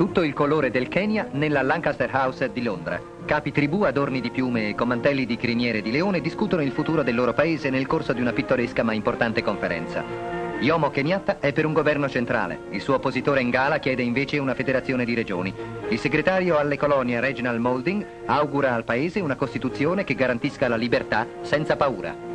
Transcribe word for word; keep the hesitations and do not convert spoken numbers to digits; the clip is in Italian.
Tutto il colore del Kenya nella Lancaster House di Londra. Capi tribù adorni di piume e con mantelli di criniere di leone discutono il futuro del loro paese nel corso di una pittoresca ma importante conferenza. Jomo Kenyatta è per un governo centrale. Il suo oppositore Ngala chiede invece una federazione di regioni. Il segretario alle colonie Reginald Moulding augura al paese una Costituzione che garantisca la libertà senza paura.